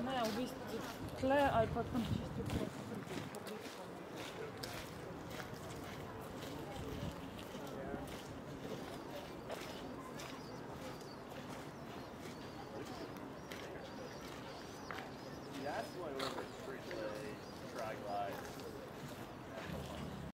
Ne, v bistvu tle ali pa tam čisto.